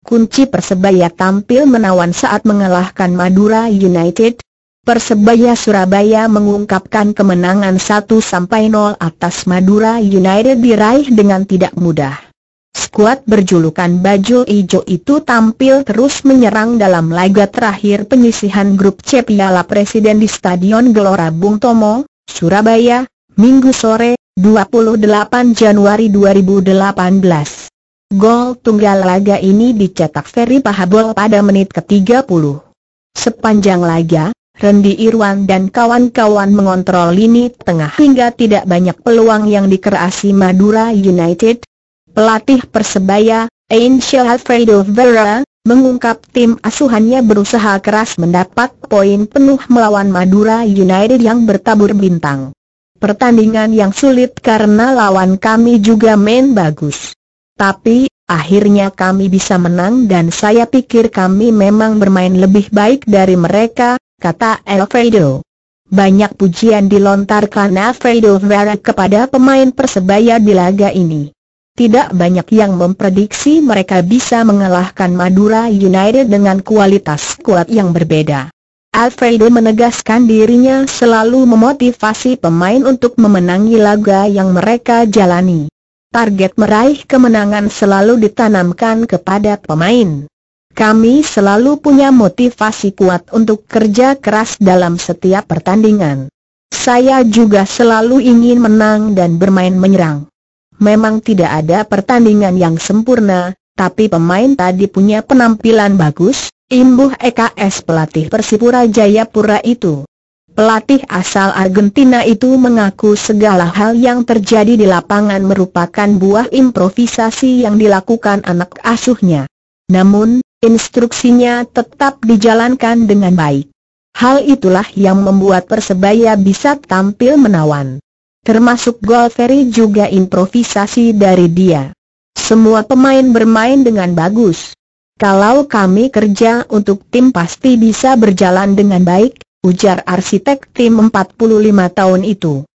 kunci Persebaya tampil menawan saat mengalahkan Madura United. Persebaya Surabaya mengungkapkan kemenangan 1-0 atas Madura United diraih dengan tidak mudah. Skuad berjulukan Bajul Ijo itu tampil terus menyerang dalam laga terakhir penyisihan grup C Piala Presiden di Stadion Gelora Bung Tomo, Surabaya, Minggu sore, 28 Januari 2018. Gol tunggal laga ini dicetak Ferry Pahabol pada menit ke-30. Sepanjang laga, Randy Irwan dan kawan-kawan mengontrol lini tengah hingga tidak banyak peluang yang dikerasi Madura United. Pelatih Persebaya, Angel Alfredo Vera, mengungkap tim asuhannya berusaha keras mendapat poin penuh melawan Madura United yang bertabur bintang. Pertandingan yang sulit karena lawan kami juga main bagus. Tapi, akhirnya kami bisa menang dan saya pikir kami memang bermain lebih baik dari mereka, kata Alfredo. Banyak pujian dilontarkan Alfredo Vera kepada pemain Persebaya di laga ini. Tidak banyak yang memprediksi mereka bisa mengalahkan Madura United dengan kualitas skuad yang berbeda. Alfredo menegaskan dirinya selalu memotivasi pemain untuk memenangi laga yang mereka jalani. Target meraih kemenangan selalu ditanamkan kepada pemain. Kami selalu punya motivasi kuat untuk kerja keras dalam setiap pertandingan. Saya juga selalu ingin menang dan bermain menyerang. Memang tidak ada pertandingan yang sempurna, tapi pemain tadi punya penampilan bagus, imbuh EKS pelatih Persipura Jayapura itu. Pelatih asal Argentina itu mengaku segala hal yang terjadi di lapangan merupakan buah improvisasi yang dilakukan anak asuhnya. Namun, instruksinya tetap dijalankan dengan baik. Hal itulah yang membuat Persebaya bisa tampil menawan. Termasuk gol Ferry juga improvisasi dari dia. Semua pemain bermain dengan bagus. Kalau kami kerja untuk tim pasti bisa berjalan dengan baik, ujar arsitek tim 45 tahun itu.